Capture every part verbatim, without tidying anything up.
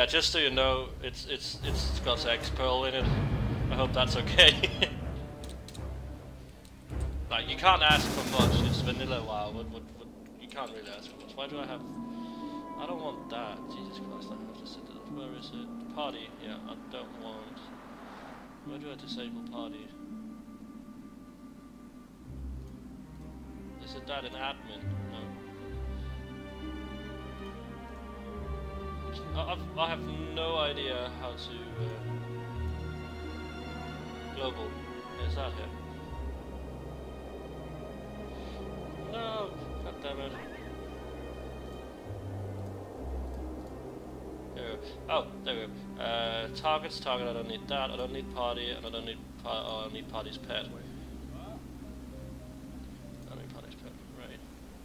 just so you know, it's it's it's got X Pearl in it. I hope that's okay. Like, you can't ask for much. It's vanilla WoW. What, what, what, you can't really ask for much. Why do I have? I don't want that. Jesus Christ! I have to set it. Where is it? Party. Yeah, I don't want. Where do I disable party? Is it that in admin? No. I, I've, I have no idea how to uh, global. Is that here? No, god damn it. There we go. Oh, there we go. Uh, targets, target. I don't need that. I don't need party, and I don't need. Par oh, I need party's pet. I don't need party's pet. Right.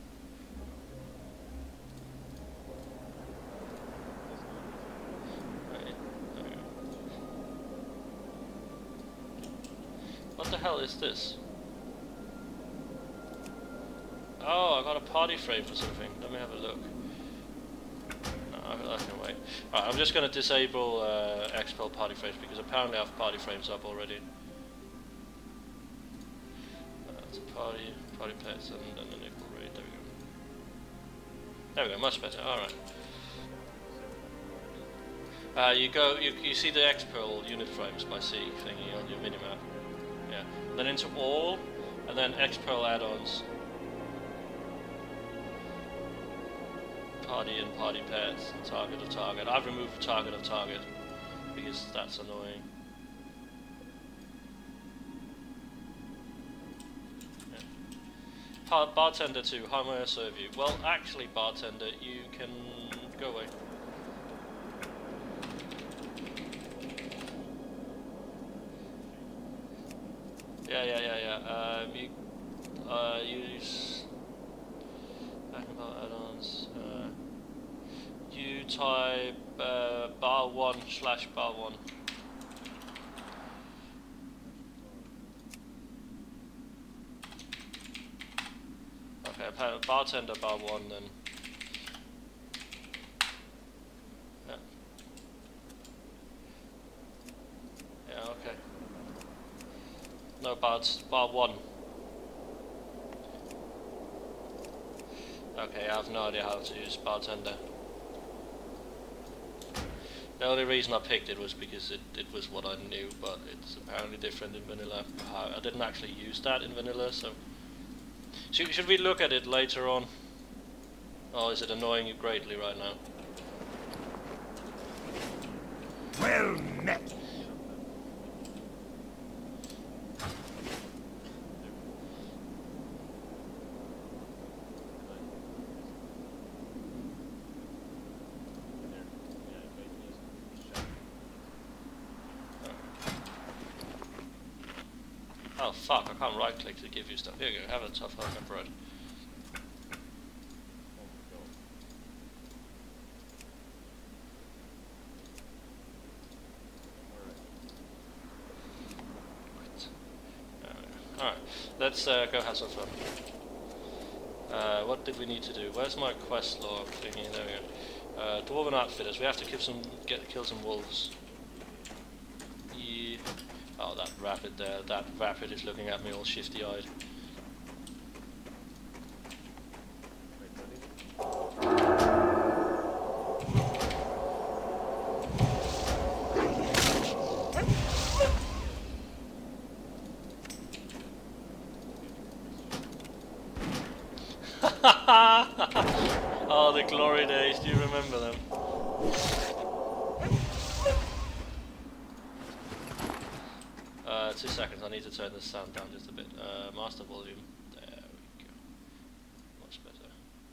What the hell is this? Oh, I got a party frame for something. Let me have a look. No, I, I can wait. Alright, I'm just going to disable uh, X P L party frames because apparently I have party frames up already. Uh, it's a party, party pets, and then an equal rate. There we go. There we go, much better. Alright. Uh, you go, you, you see the X P L unit frames by C thingy on your minimap. Yeah. Then into all, and then X P L add-ons. Party and party pets, and target of target. I've removed target of target because that's annoying. Yeah. Bar bartender two, how may I serve you? Well, actually, bartender, you can go away. Yeah, yeah, yeah, yeah. Um, you uh, use back about add-ons. Uh, you type uh, bar one slash bar one. Okay, bartender bar one then. Yeah. Yeah. Okay. No, bar, bar one. Okay, I have no idea how to use bartender. The only reason I picked it was because it, it was what I knew, but it's apparently different in vanilla. I didn't actually use that in vanilla, so... Should, should we look at it later on? Or is it annoying you greatly right now? Well met! Oh fuck, I can't right click to give you stuff. Here you go, have a tough hard bread. Alright, let's uh, go have some fun. Uh, what did we need to do? Where's my quest log thingy? There we go. Uh, Dwarven Outfitters, we have to kill some, get, kill some wolves. Yeah. Oh, that rapid there, that rapid is looking at me all shifty-eyed. Oh, the glory days, do you remember them? Uh, two seconds, I need to turn this sound down just a bit. Uh, master volume. There we go. Much better.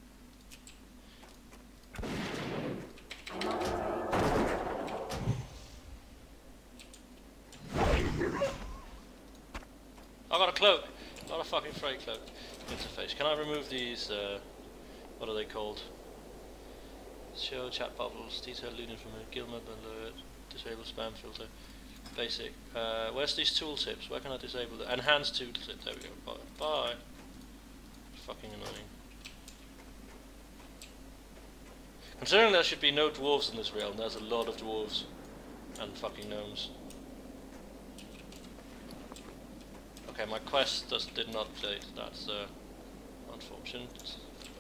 I got a cloak! Not a fucking freight cloak. Interface. Can I remove these, uh, what are they called? Show chat bubbles, detailed loot information, guild map alert, disable spam filter. Basic. Uh, where's these tooltips? Where can I disable the enhanced tooltip? There we go. Bye. Bye. Fucking annoying. Considering there should be no dwarves in this realm, there's a lot of dwarves and fucking gnomes. Okay, my quest just did not update. That's uh, unfortunate.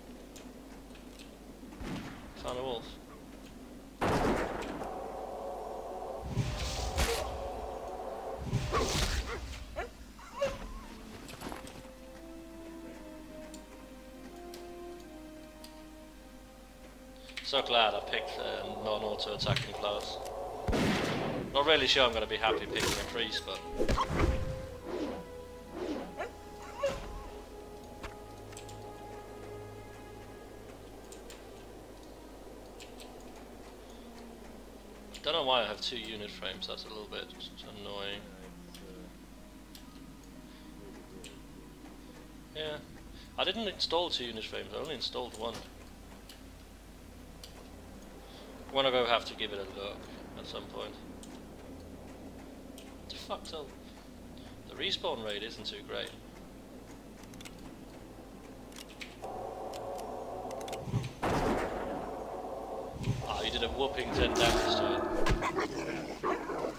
Found a wolf. So glad I picked a uh, non-auto attacking class. Not really sure I'm going to be happy picking a priest, but don't know why I have two unit frames. That's a little bit annoying. Yeah, I didn't install two unit frames. I only installed one. I'm gonna go have to give it a look at some point. What the fuck's up? The respawn rate isn't too great. Ah, you did a whooping ten damage to it.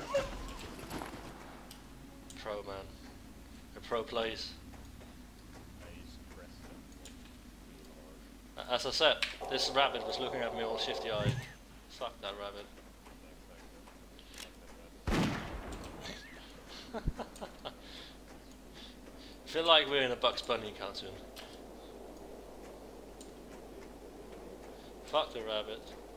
Pro man. A pro plays. As I said, this rabbit was looking at me all shifty eyed. Fuck that rabbit. I feel like we're in a Bugs Bunny cartoon. Fuck the rabbit.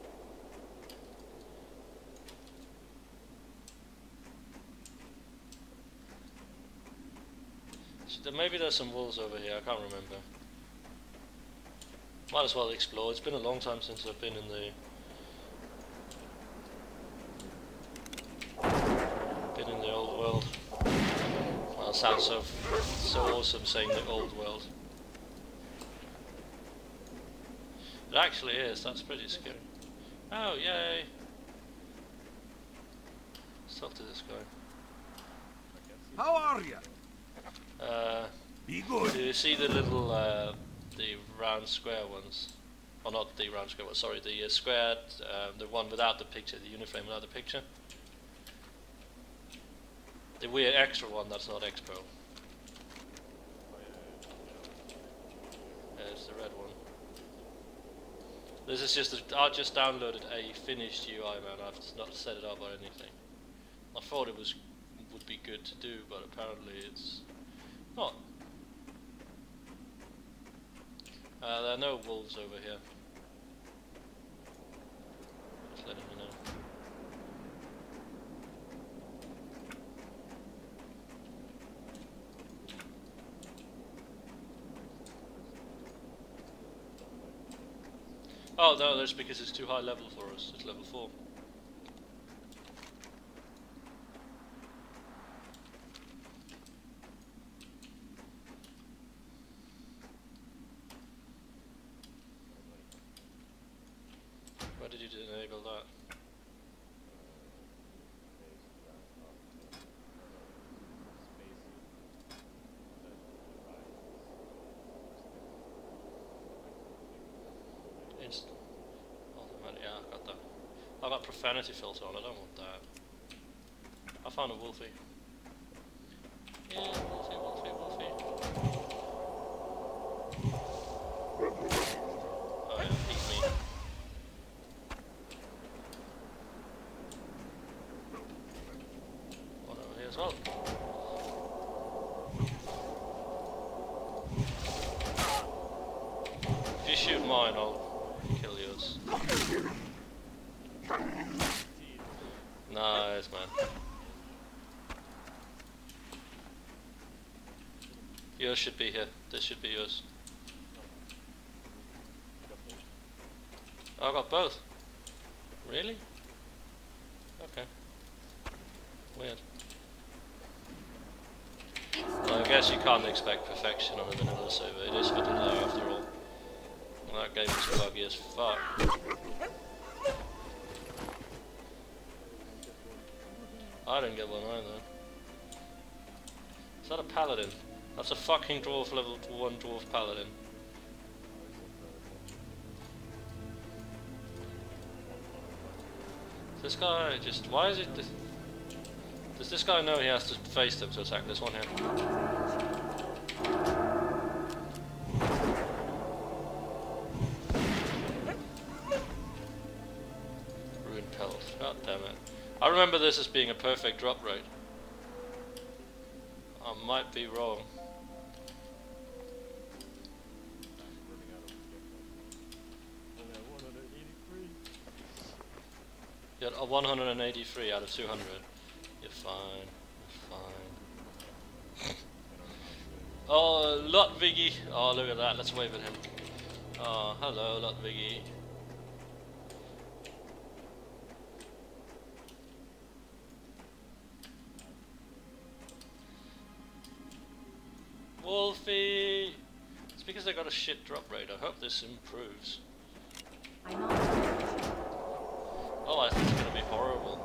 So maybe there's some wolves over here, I can't remember. Might as well explore. It's been a long time since I've been in the been in the old world. Well, it sounds so so awesome saying the old world. It actually is. That's pretty scary. Oh yay! Let's talk to this guy. How are you? Uh, Be good. do you see the little uh, the round square ones? Or not the round square ones, sorry, the uh, squared, uh, the one without the picture, the uniframe without the picture. The weird extra one that's not X-Pro. Yeah, it's the red one. This is just, a, I just downloaded a finished U I, man. I've not set it up or anything. I thought it was would be good to do, but apparently it's not. Uh, there are no wolves over here. Just letting you know. Oh no, that's because it's too high level for us. It's level four. Why did you enable that? Inst oh, yeah, I got that. I got profanity filter on. I don't want that. I found a wolfie. Yeah, wolfie, wolfie, wolfie. Oh yeah, eat me. One over here as well. If you shoot mine, I'll kill yours. Nice, man. Yours should be here. This should be yours. Oh, I got both. Really? Okay. Weird. Well, I guess you can't expect perfection on a vanilla server. It is vanilla after all. And that game is buggy as fuck. I didn't get one either. Is that a paladin? That's a fucking dwarf level one dwarf paladin. This guy just... Why is it... This, does this guy know he has to face them to attack this one here? Ruined pelt. God damn it. I remember this as being a perfect drop rate. I might be wrong. You got a one hundred eighty-three out of two hundred. You're fine. You're fine. Oh, Lotvigi. Oh, look at that. Let's wave at him. Oh, hello, Lotvigi. Wolfie! It's because they got a shit drop rate. I hope this improves. I know. Oh, I think it's gonna be horrible.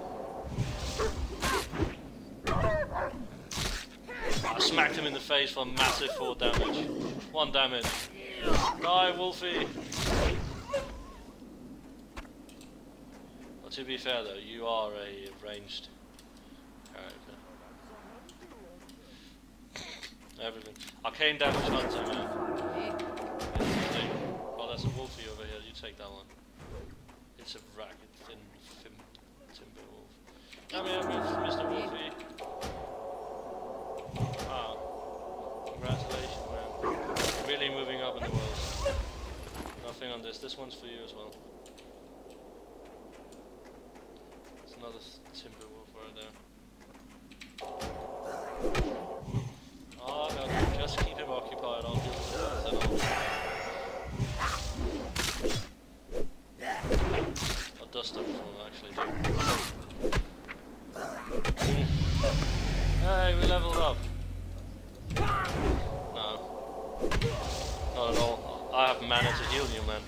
I smacked him in the face for massive four damage. One damage. Die, Wolfie! Well, to be fair though, you are a ranged character. Everything. Arcane damage hunter, man. Oh, that's a Wolfie over here. You take that one. It's a ragged, thin, thin timber wolf. Come here, Mister Wolfie. Wow. Congratulations, man. Really moving up in the world. Nothing on this. This one's for you as well. It's another timber wolf right there. Oh no, just keep him occupied. I'll deal with it. I'll dust him before I actually do. Hey, we leveled up. No. Not at all. I have mana to heal you, man.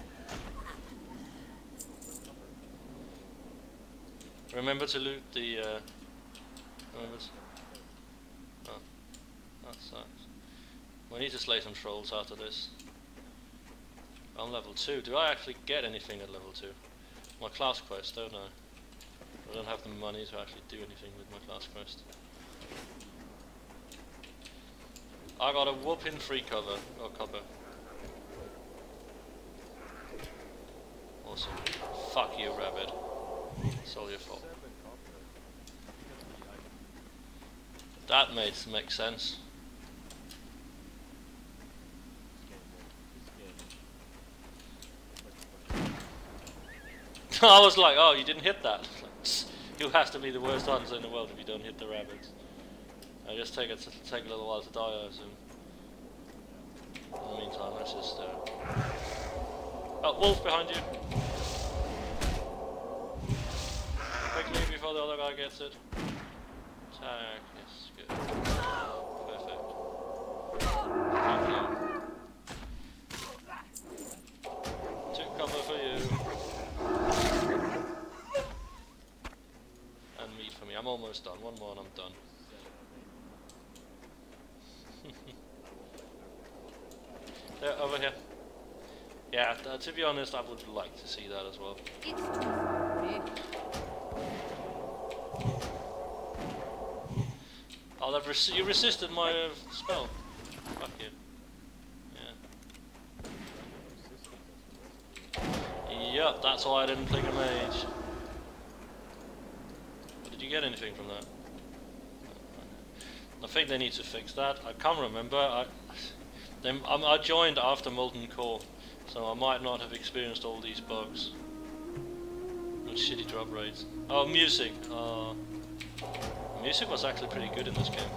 Remember to loot the, uh... Remember to... Oh. That sucks. We need to slay some trolls after this. I'm level two. Do I actually get anything at level two? My class quest, don't I? I don't have the money to actually do anything with my class quest. I got a whooping free cover, or cover. Awesome. Fuck you, rabbit. It's all your fault. That made make sense. I was like, oh, you didn't hit that. You have to be the worst hunter in the world if you don't hit the rabbits. I just take it to take a little while to die, I assume. In the meantime, let's just. Uh... Oh, wolf behind you! Quickly before the other guy gets it. Attack. Yes, good. Perfect. Thank you. Took cover for you. And meat for me. I'm almost done. One more and I'm done. There, over here. Yeah, uh, to be honest, I would like to see that as well. Oh, they've resi you resisted my uh, spell. Fuck you. Yeah. Yep, that's why I didn't click a mage. But did you get anything from that? I think they need to fix that. I can't remember. I, they, um, I joined after Molten Core, so I might not have experienced all these bugs. And shitty drop rates. Oh, music. Uh, music was actually pretty good in this game.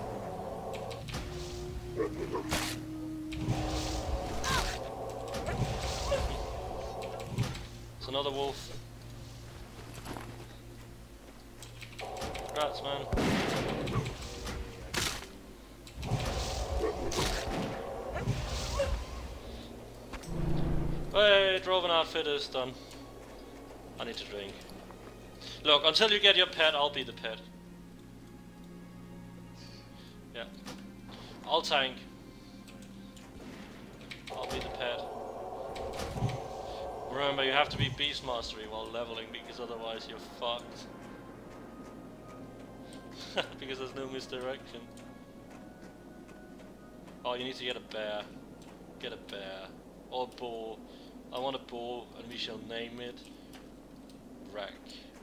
It's another wolf. Congrats, man. Hey, Droven outfitter's done. I need to drink. Look, until you get your pet, I'll be the pet. Yeah. I'll tank. I'll be the pet. Remember, you have to be beast mastery while leveling because otherwise you're fucked. Because there's no misdirection. Oh, you need to get a bear. Get a bear. Or a boar. I want a boar and we shall name it Wreck.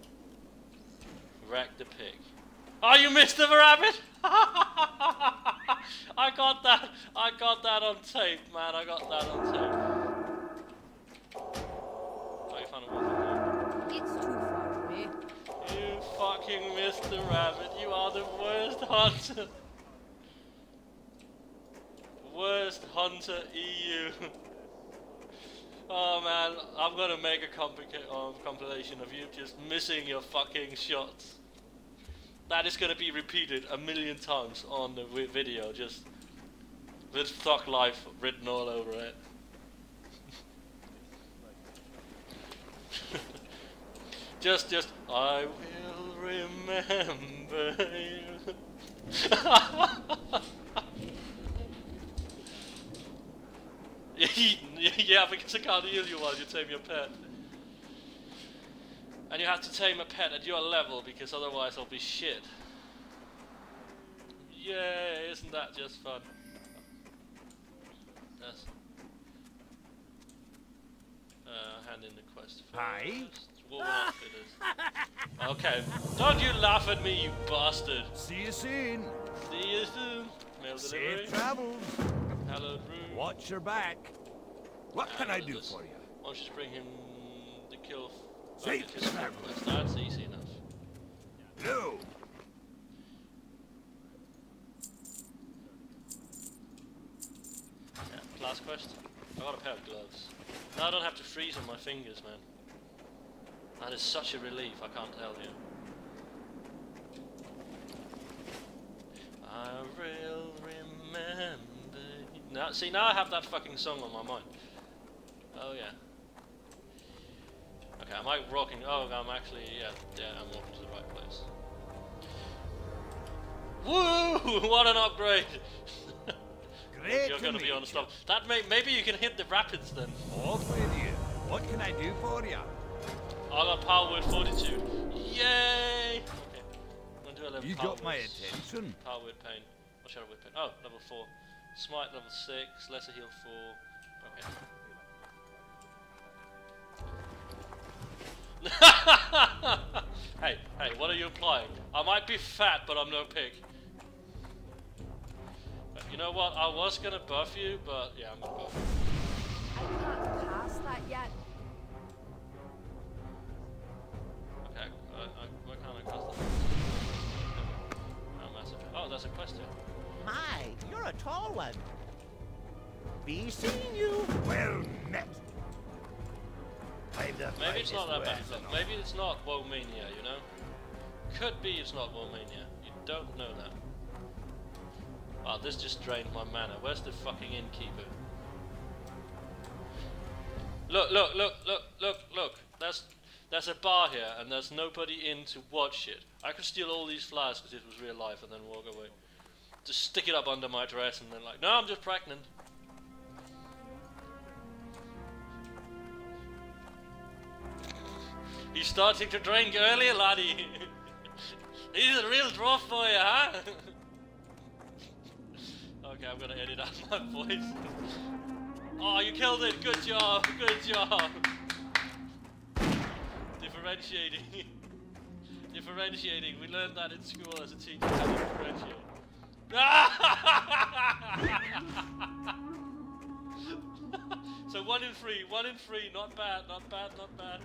Wreck the pig. Oh, you missed the rabbit! I got that! I got that on tape, man. I got that on tape. Oh, you found a wolf. It's too far away. You fucking missed the rabbit. You are the worst hunter. Worst hunter E U. Oh man, I'm gonna make a complica um, compilation of you just missing your fucking shots. That is gonna be repeated a million times on the video, just with Thug Life written all over it. just, just, I will remember you. Yeah, because I can't heal you while you tame your pet. And you have to tame a pet at your level because otherwise it'll be shit. Yay, isn't that just fun? Yes. Uh, hand in the quest first. Hi. Woman outfitters. Okay, don't you laugh at me, you bastard. See you soon. See you soon. Mail delivery. Safe travels. Hallowed room. Watch your back. What can I do for you? Why don't you just bring him the kill? Safe oh, his travels. That's easy enough. No. Yeah, last quest. I got a pair of gloves. Now I don't have to freeze on my fingers, man. That is such a relief, I can't tell you. I will remember you. Now, see, now I have that fucking song on my mind. Oh yeah. Okay, am I rocking? Oh, I'm actually, yeah, yeah, I'm walking to the right place. Woo! What an upgrade! Great. You're gonna be on the stop. That may, maybe you can hit the rapids then. Off with you. What can I do for you? I got power word fortitude. Yay! Okay, I'm gonna do a level. You power got my words. attention. Power word pain. Or shadow word pain. Oh, level four. Smite level six. Lesser heal four. Okay. Hey, hey, what are you implying? I might be fat, but I'm no pig. But you know what? I was gonna buff you, but yeah, I'm gonna buff you. I can't pass that yet. Okay, uh, I, why can't I cross that? Oh, massive. Oh, there's a quest here. My, you're a tall one. Be seeing you. Well met. I've the Maybe it's not that bad. finest Look, wares maybe it's not WoW Mania, you know? Could be it's not WoW Mania. You don't know that. Wow, this just drained my mana. Where's the fucking innkeeper? Look, look, look, look, look, look. There's, there's a bar here and there's nobody in to watch it. I could steal all these flowers because it was real life and then walk away. Just stick it up under my dress and then like, no, I'm just pregnant. He's starting to drink earlier, laddie. He's a real dwarf for you, huh? Okay, I'm gonna edit out my voice. Oh, you killed it! Good job! Good job! Differentiating. Differentiating. We learned that in school as a teacher, how to differentiate. So one in three, one in three, not bad, not bad, not bad.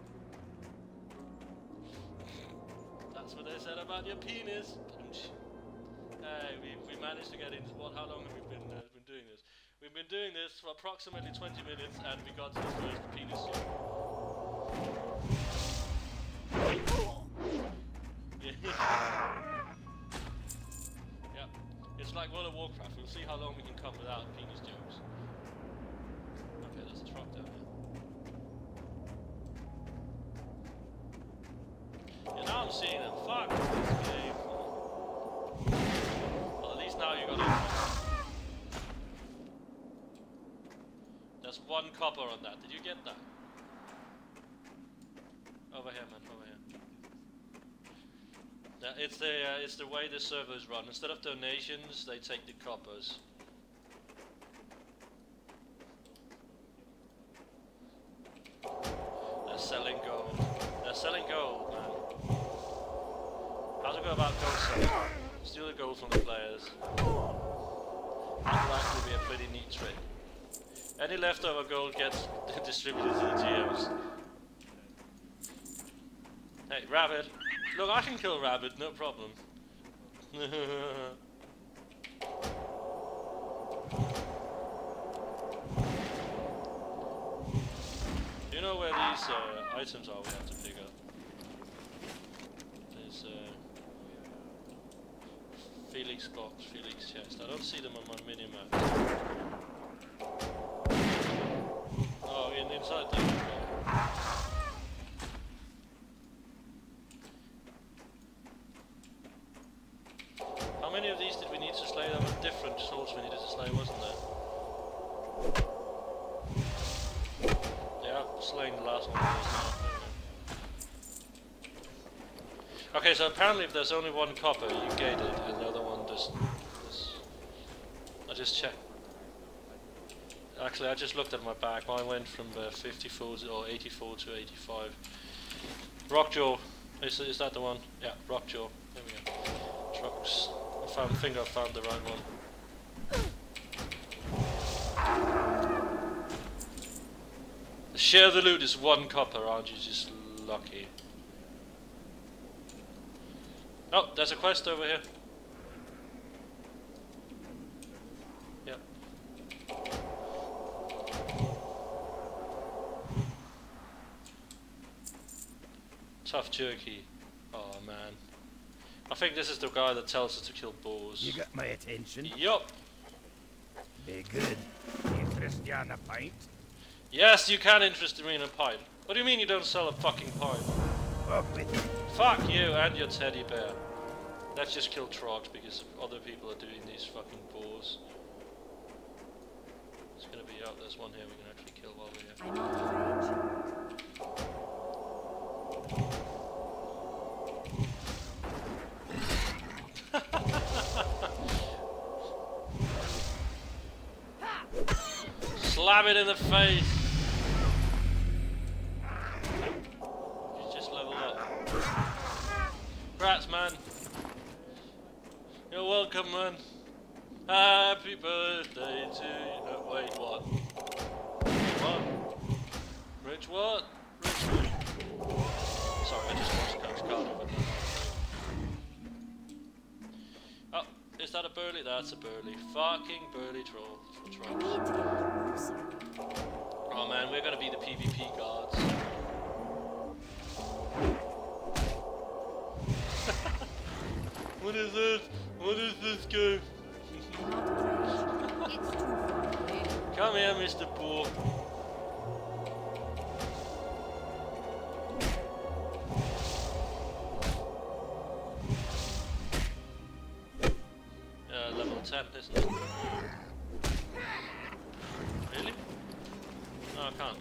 That's what they said about your penis. Hey, we we managed to get into what? How long have we been uh, been doing this? We've been doing this for approximately twenty minutes, and we got to the first penis suit. Yeah. Yeah. It's like World of Warcraft. We'll see how long we can come without penis jokes. Okay, there's a truck down there. Yeah, now I'm seeing them. Fuck this game. Well, at least now you got it. There's one copper on that. Did you get that? over here, man, over here. Yeah, it's the uh, it's the way the servers run. Instead of donations, they take the coppers. They're selling gold. They're selling gold, man. How to go about gold selling? Steal the gold from the players. That will actually be a pretty neat trick. Any leftover gold gets distributed to the G Ms. Hey, rabbit. Look, I can kill rabbit, no problem. Do you know where these uh, items are we have to pick up? There's uh, Felix box, Felix chest. I don't see them on my mini-map. Oh, in, inside there. How many of these did we need to slay? There were different souls we needed to slay, wasn't there? Yeah, slaying the last one. Okay, so apparently if there's only one copper, you gate it, and the other one just... just I just checked. Actually, I just looked at my back. Mine went from uh, fifty-four to, or eighty-four to eighty-five. Rockjaw. Is, is that the one? Yeah, Rockjaw. There we go. Trucks. I found, think I found the right one. Share the loot is one copper, aren't you just lucky? Oh, there's a quest over here. Yep. Tough jerky. Oh man. I think this is the guy that tells us to kill boars. You got my attention. Yup. Be good. Interest you in a pint? Yes, you can interest me in a pint. What do you mean you don't sell a fucking pint? Up with you. Fuck you and your teddy bear. Let's just kill trogs because other people are doing these fucking boars. It's gonna be out. There's one here we can actually kill while we're here. I'm not afraid. Slam it in the face! You just leveled up. Rats, man! You're welcome, man! Happy birthday to you! No, wait, what? What? Rich what? Rich what? Sorry, I just watched Coach Carter. Oh, is that a burley? That's a burley. Fucking burley troll. I need to get closer. Oh man, we're gonna be the PvP gods. What is this? What is this game? I'm not afraid. It's too far away. Come here, Mister Boar. Uh, level ten, isn't it? Really? No, I can't.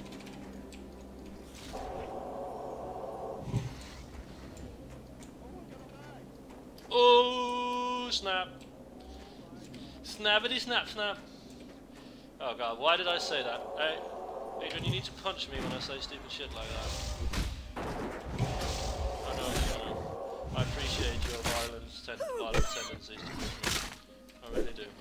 Oh, snap. Snappity snap snap. Oh god, why did I say that? Hey, Adrian, you need to punch me when I say stupid shit like that. I know, I know. I appreciate your violence, ten violent tendencies towards me. I really do.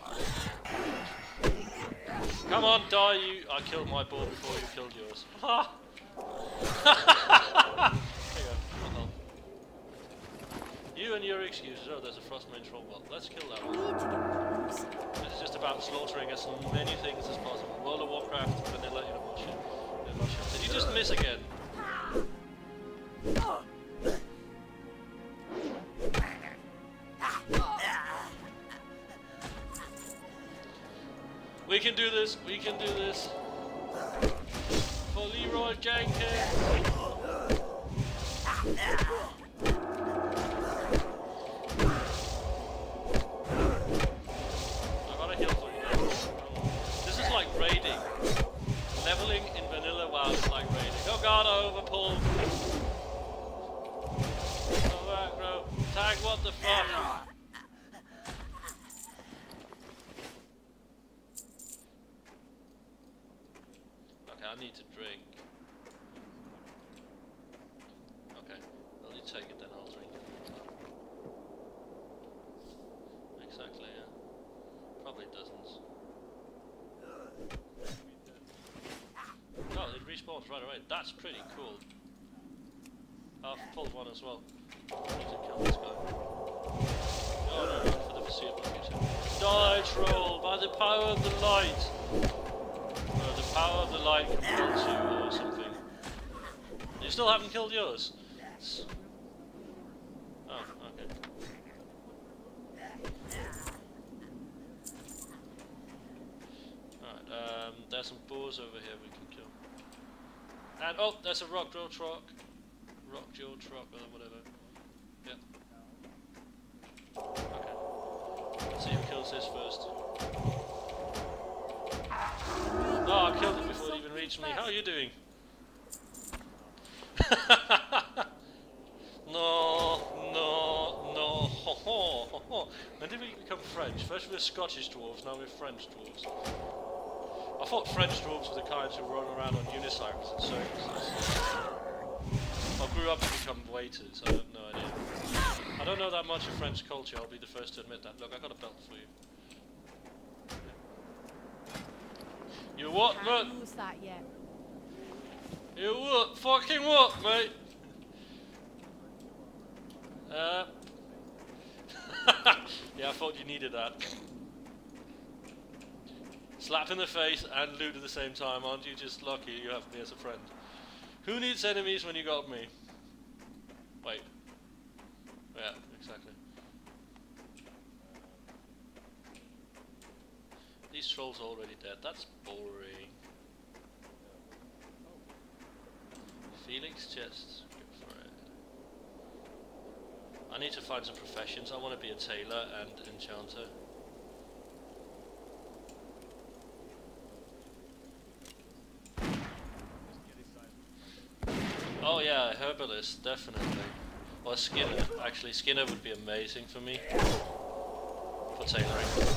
Come on, die you! I killed my ball before you killed yours. Ha! There you go. Uh-oh. You and your excuses. Oh, there's a frostmane troll. Well, let's kill that I one. need to get closer. This is just about slaughtering as many things as possible. World of Warcraft, vanilla, you know what shit. You know what shit. Did you just miss again? We can do this, we can do this. For Leroy Jenkins. I gotta heal for you. This is like raiding. Leveling in vanilla WoW is like raiding. Oh god, I overpulled. Like, what the fuck? Okay, I need to drink. Okay, well, you take it then, I'll drink it. Exactly, yeah. Probably dozens. Oh, it respawns right away. That's pretty cool. I've pulled one as well. I need to kill this guy. Oh no, for the foreseeable future. Die, troll, by the power of the light! Uh, the power of the light compels you, or something. You still haven't killed yours? It's... Oh, okay. Alright, um, there's some boars over here we can kill. And, oh, there's a rock drill truck. Rock drill truck, or whatever. Yep. Okay. Let's see who kills this first. Oh, I killed it before it even reached me. How are you doing? No, no, no. Ho, ho, ho, ho. When did we become French? First we were Scottish dwarves, now we're French dwarves. I thought French dwarves were the kinds who run around on unicycles and circuses. I grew up to become waiters, I have no idea. I don't know that much of French culture, I'll be the first to admit that. Look, I got a belt for you. You what, mate? Can't use that yet. You what? Fucking what, mate? Uh. Yeah, I thought you needed that. Slap in the face and loot at the same time, aren't you just lucky you have me as a friend? Who needs enemies when you got me? Wait. Yeah, exactly. These trolls are already dead, that's boring. Felix chests, go for it. I need to find some professions, I want to be a tailor and enchanter. Oh yeah, herbalist, definitely. Or Skinner, actually Skinner would be amazing for me. For tailoring.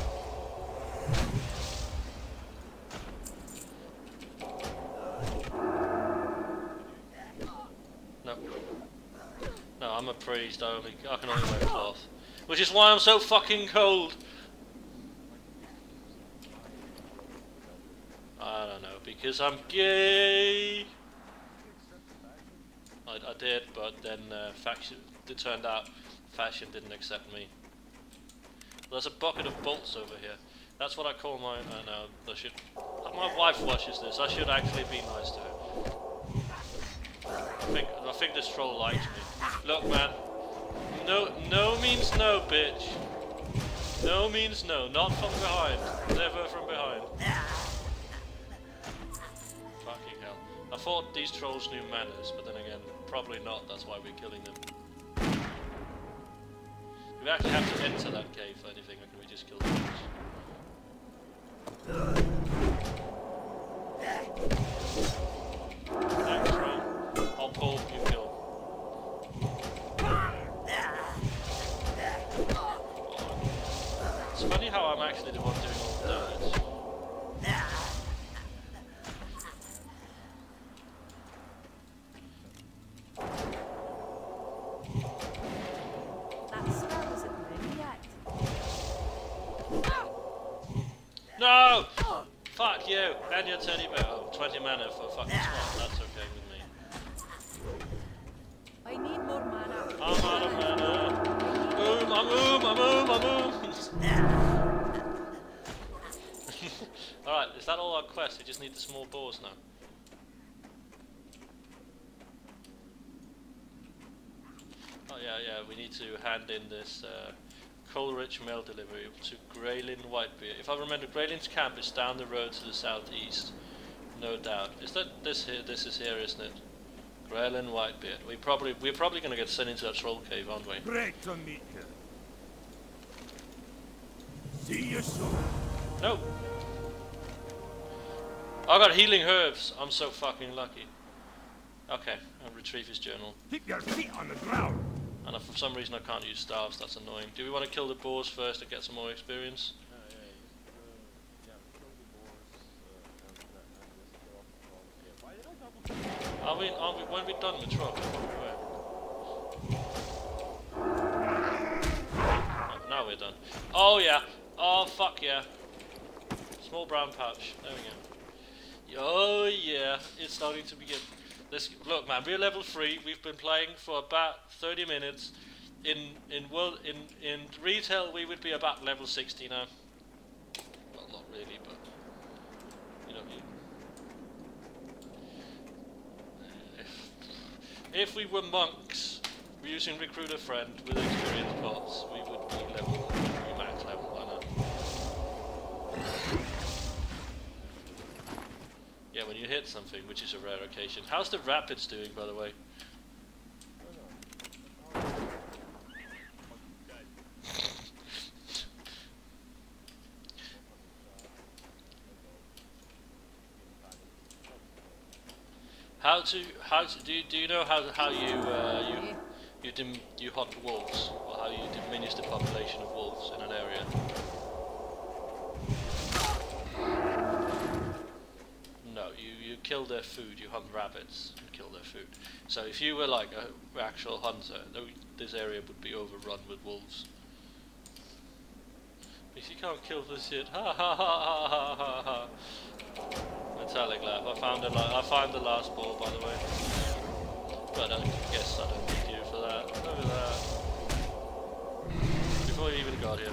No. No, I'm a priest, I, only, I can only wear cloth. Which is why I'm so fucking cold! I don't know, because I'm gay! I, I did, but then uh, faction, it turned out fashion didn't accept me. There's a bucket of bolts over here. That's what I call my. Uh, no, I should. My wife watches this. I should actually be nice to her. I think. I think this troll likes me. Look, man. No, no means no, bitch. No means no. Not from behind. Never from behind. Fucking hell. I thought these trolls knew manners, but then again, probably not, that's why we're killing them. Do we actually have to enter that cave for anything, or can we just kill them? Thanks, Ray. I'll pull, you kill. It's funny how I'm actually the one doing all the damage. No! Fuck you! And your teddy bear. Oh, twenty mana for fucking swap. That's okay with me. I need more mana. I'm out of mana. Boom! I'm boom! I'm boom! I'm boom! Alright, is that all our quest? We just need the small boars now. Oh yeah, yeah. We need to hand in this. Uh, Coleridge mail delivery to Graylin Whitebeard. If I remember, Graylin's camp is down the road to the southeast. No doubt. Is that this here? This is here, isn't it? Graylin Whitebeard. We probably we're probably going to get sent into that troll cave, aren't we? Great to meet you. See you soon. No. I got healing herbs. I'm so fucking lucky. Okay, I'll retrieve his journal. Keep your feet on the ground. And if for some reason I can't use staffs, that's annoying. Do we want to kill the boars first to get some more experience? Uh, yeah, just, uh, yeah, kill the boars, uh, and, and just kill off the trolls. Yeah, why did I double kill? Are we, are we, when we done with trolls? Oh, now we're done. Oh yeah. Oh fuck yeah. Small brown pouch. There we go. Oh yeah. It's starting to begin. Let's look, man. We're level three. We've been playing for about thirty minutes. In in world in in retail, we would be about level sixty now. Well, not really, but you know. If if we were monks using recruiter friend with experience pots, we would be level max level by now. Yeah, when you hit something, which is a rare occasion. How's the rapids doing, by the way? How to how to do do you know how how you uh, you you dim, you hunt wolves, or how you diminish the population of wolves in an area? No, you you kill their food. You hunt rabbits and kill their food. So if you were like a actual hunter, this area would be overrun with wolves. Because you can't kill this shit. Ha ha ha ha ha ha ha. Metallic laugh. I found it. I found the last ball, by the way. But I guess I don't need you for that. Look at that. Before you even got here.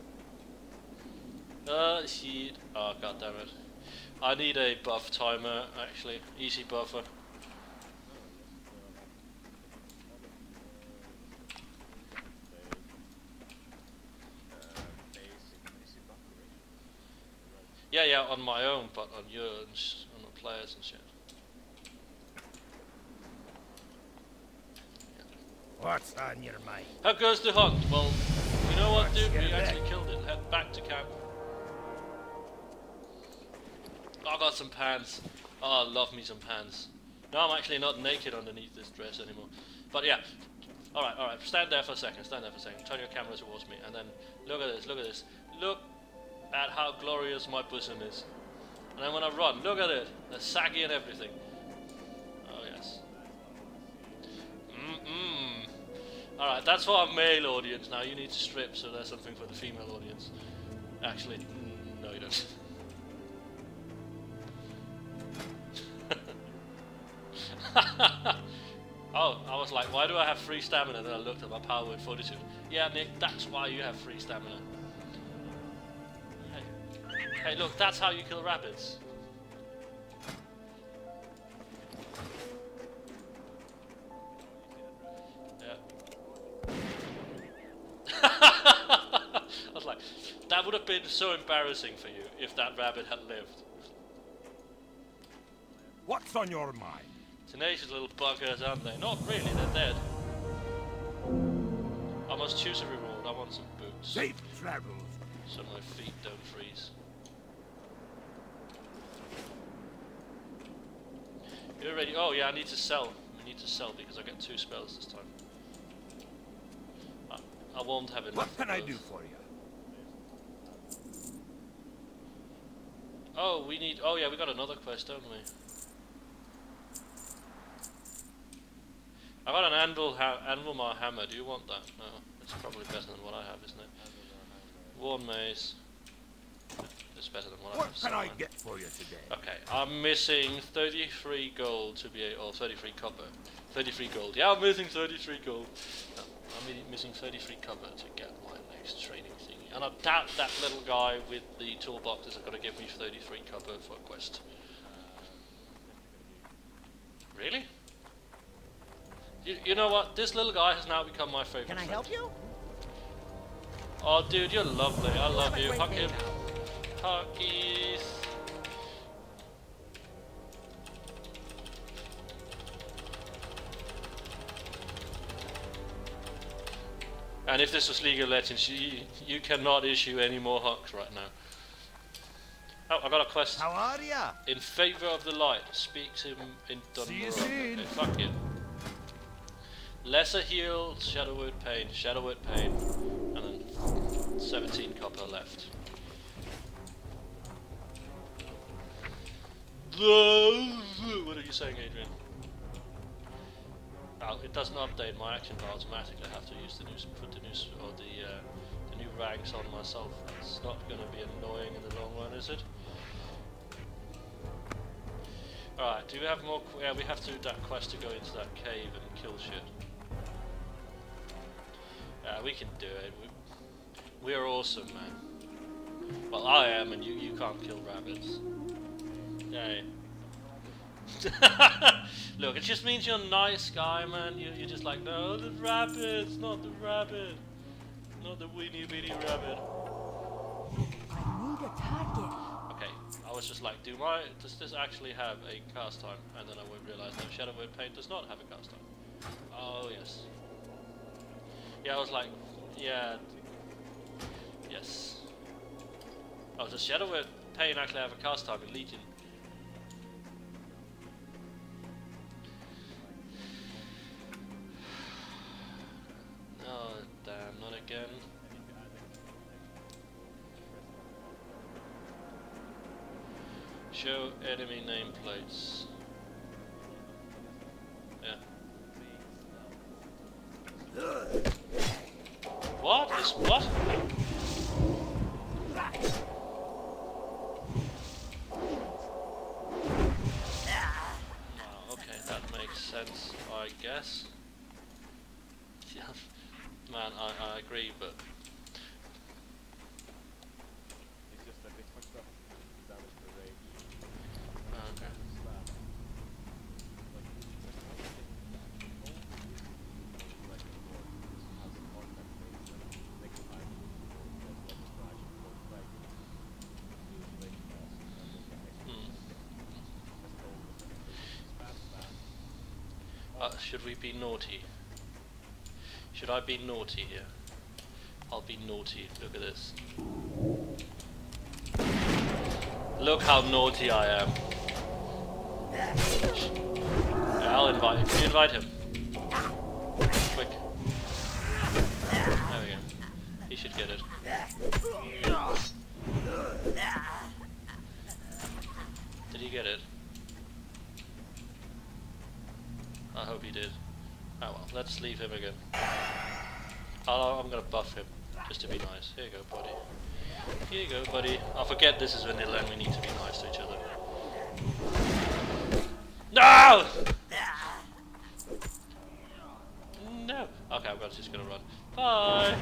Ah, uh, shit. Oh, god damn it. I need a buff timer, actually. Easy buffer. Yeah, yeah, on my own, but on yours, on the players and shit. Yeah. What's on your mind? How goes the hunt? Well, you know what, dude? We actually killed it. Head back to camp. Oh, I got some pants. Oh, I love me some pants. No, I'm actually not naked underneath this dress anymore. But yeah. Alright, alright. Stand there for a second. Stand there for a second. Turn your camera towards me. And then look at this. Look at this. Look at how glorious my bosom is. And then when I run, look at it. They're saggy and everything. Oh, yes. Mm-mm. Alright, that's for our male audience. Now you need to strip, so there's something for the female audience. Actually, mm, no you don't. Oh, I was like, why do I have free stamina? Then I looked at my power with fortitude. Yeah, Nick, that's why you have free stamina. Hey, hey, look, that's how you kill rabbits. Yeah. I was like, that would have been so embarrassing for you if that rabbit had lived. What's on your mind? Tenacious little buggers, aren't they? Not really, they're dead. I must choose a reward. I want some boots. Safe travels. So my feet don't freeze. You're ready? Oh yeah, I need to sell. We need to sell because I get two spells this time. I, I won't have enough. What can I those. do for you? Oh, we need... Oh yeah, we got another quest, don't we? I got an anvil, ha anvil mar hammer. Do you want that? No, it's probably better than what I have, isn't it? Worn mace. It's better than what, What I have. can so I on. get for you today? Okay, I'm missing thirty-three gold to be a, or thirty-three copper. thirty-three gold. Yeah, I'm missing thirty-three gold. No, I'm missing thirty-three copper to get my next training thingy. And I doubt that little guy with the toolbox is going to give me thirty-three copper for a quest. Really? You, you know what? This little guy has now become my favorite. Can I friend. help you? Oh, dude, you're lovely. I love Have a you. great Hug day him. now. Huggies. And if this was League of Legends, you, you cannot issue any more hugs right now. Oh, I got a quest. How are ya? In favor of the light, speak to him in Dunbar. See you soon. Okay, fuck you. Lesser heal, Shadowwood Pain, Shadowwood Pain, and then seventeen copper left. What are you saying, Adrian? Oh, it doesn't update my action bar automatically. I have to use the new, put the new, or the, uh, the new ranks on myself. It's not going to be annoying in the long run, is it? Alright, do we have more? Qu yeah, we have to do that quest to go into that cave and kill shit. Yeah, we can do it. We, we're awesome, man. Well, I am, and you, you can't kill rabbits. Yay. Look, it just means you're a nice guy, man. You, you're just like, no, the rabbits, not the rabbit. Not the weeny weeny rabbit. I need a target. Okay, I was just like, do my, does this actually have a cast time? And then I would realize that Shadowwood Paint does not have a cast time. Oh, yes. Yeah, I was like, yeah. Yes. Oh, does Shadowwood Paint actually have a cast time in Legion? Oh, damn, not again. Show enemy nameplates. Yeah. What is what? Oh, okay, that makes sense, I guess. Yeah, man, I, I agree, but It's just that they fucked up damage per rate. okay. Slap. Like, like before, this has some artifact rates and next time there's like a splash and goes back to the lake boss and then get extra Hmm. as gold and then spam spam. Uh, should we be naughty? Should I be naughty here? I'll be naughty. Look at this. Look how naughty I am. Yeah, I'll invite him. Can you invite him? Quick. There we go. He should get it. Did he get it? I hope he did. Oh well, let's leave him again. I'll, I'm gonna buff him, just to be nice. Here you go, buddy. Here you go, buddy. I forget this is vanilla and we need to be nice to each other. No! No! Okay, I'm just gonna run. Bye!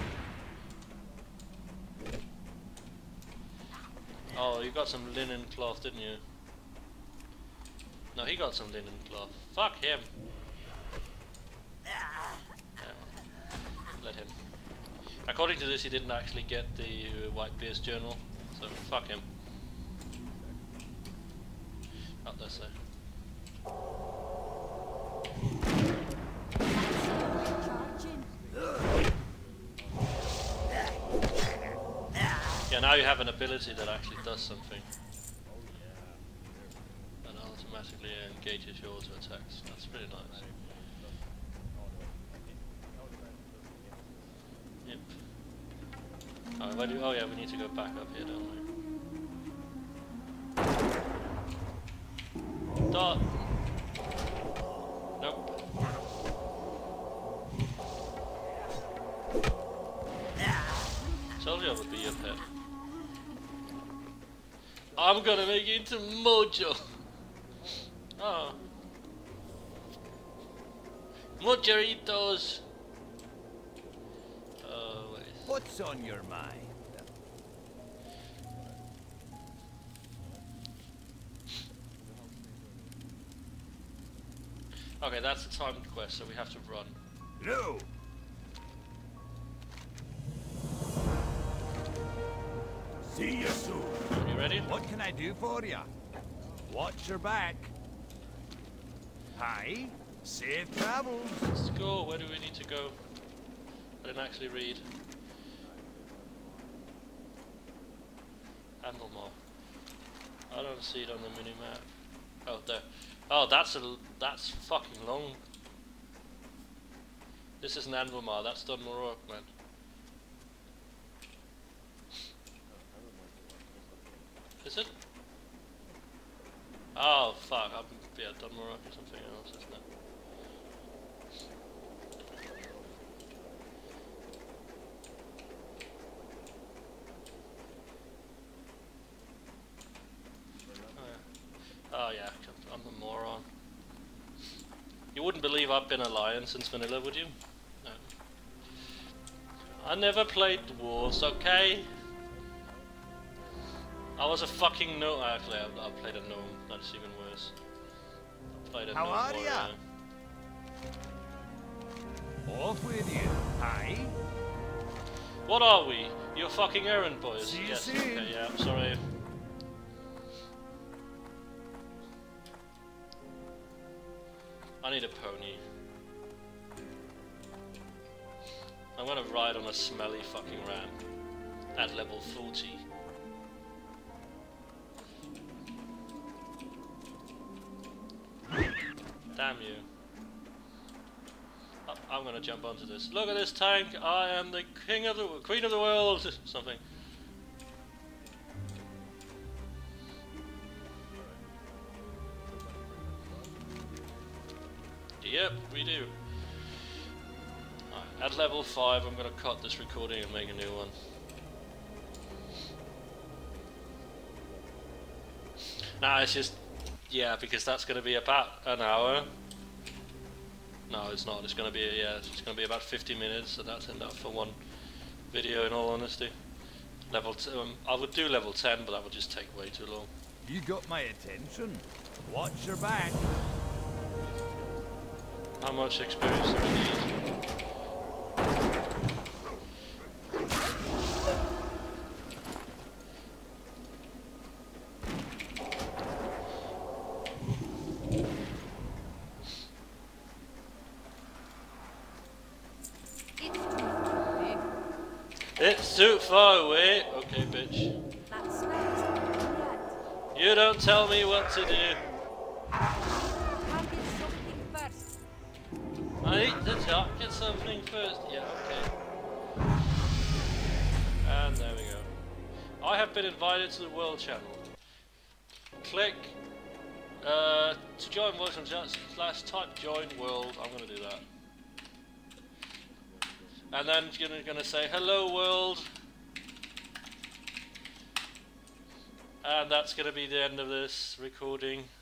Oh, you got some linen cloth, didn't you? No, he got some linen cloth. Fuck him! Let him. According to this, he didn't actually get the uh, Whitebeard's journal, so fuck him. Oh, that's there. Yeah, now you have an ability that actually does something. And automatically engages your auto attacks. That's pretty nice. Yep. Oh, where do, oh yeah, we need to go back up here, don't we? Dot! Nope. Told you I would be your pet. I'm gonna make you into Mojo! Oh. Mojeritos! Oh, wait. What's on your mind? Okay, that's a timed quest, so we have to run. No! See you soon. Are you ready? What can I do for you? Watch your back. Hi. Safe travels. Let's go. Where do we need to go? I didn't actually read. Handlemore. I don't see it on the mini map. Oh, there. Oh, that's a that's fucking long. This isn't Anvilmar, that's Dunmore, man. Is it? Oh fuck, I'm, yeah, Dunmore or something else, isn't it? Oh yeah, I'm a moron. You wouldn't believe I've been a lion since vanilla, would you? No. I never played dwarves, okay? I was a fucking gnome. Actually, I, I played a gnome. That's even worse. I played a How gnome are warrior. ya? Off with you. Aye. What are we? You're fucking errand boys. See you yes. soon. Okay. Yeah. I'm sorry. I need a pony. I'm gonna ride on a smelly fucking ram at level forty. Damn you. I I'm gonna jump onto this. Look at this tank! I am the king of the queen of the world! Something. Yep, we do. Right, at level five, I'm gonna cut this recording and make a new one. Nah, it's just, yeah, because that's gonna be about an hour. No, it's not. It's gonna be, yeah, it's gonna be about fifty minutes, so that's enough for one video. In all honesty, level t um, I would do level ten, but that would just take way too long. You got my attention. Watch your back. How much experience do we need? It's too far away. It's too far away. Okay, bitch. That smells like You don't tell me what to do. I'll get something first. I need to target something first. Yeah, okay. And there we go. I have been invited to the world channel. Click uh, to join voice on chat slash type join world. I'm gonna do that. And then you're gonna, gonna say hello world. And that's gonna be the end of this recording.